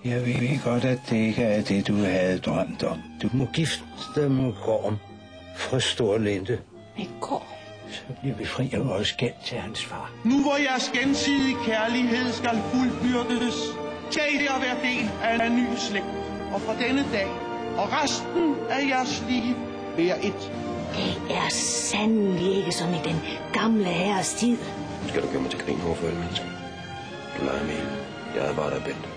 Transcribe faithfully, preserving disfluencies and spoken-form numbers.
Jeg ved godt, at det ikke er det, du havde drømt om. Du må gifte dig med Gorm fra Storlinde. Med Gorm? Så bliver vi fri af vores gæld til hans far. Nu hvor jeres gensidige kærlighed skal fuldbyrdes, skal I der være del af en ny slægt. Og fra denne dag og resten af jeres liv være et. Det er sandelig ikke som i den gamle herres tid. Skal du gøre mig til grin overfor alle mennesker? Du leger med. Jeg er bare der, Bent.